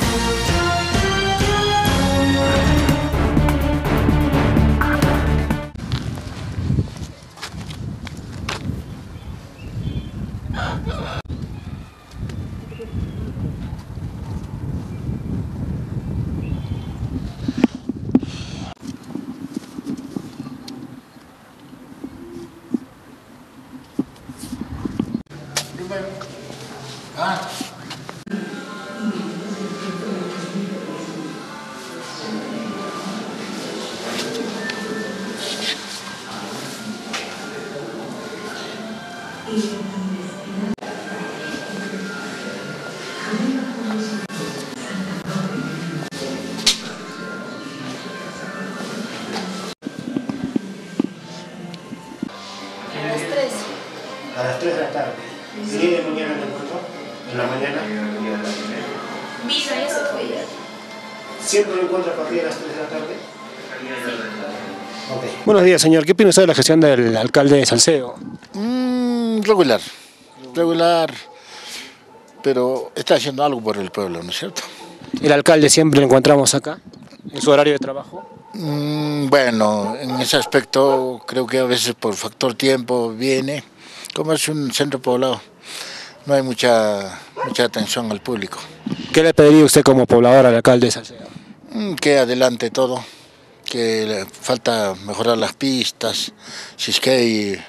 A las 3 de la tarde. ¿Y viene mañana el encuentro? ¿En la mañana? Vino, ya se fue ya. ¿Siempre lo encuentro a partir de las 3 de la tarde? Okay. Buenos días, señor. ¿Qué opina usted de la gestión del alcalde de Salcedo? Regular, pero está haciendo algo por el pueblo, ¿no es cierto? ¿El alcalde siempre lo encontramos acá, en su horario de trabajo? Bueno, en ese aspecto creo que a veces por factor tiempo viene, como es un centro poblado, no hay mucha atención al público. ¿Qué le pediría usted como poblador al alcalde de Salcedo? Que adelante todo, que le falta mejorar las pistas, si es que hay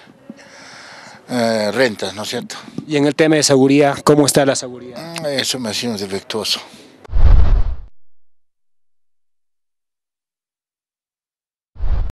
rentas, ¿no es cierto? Y en el tema de seguridad, ¿cómo está la seguridad? Eso me ha sido defectuoso.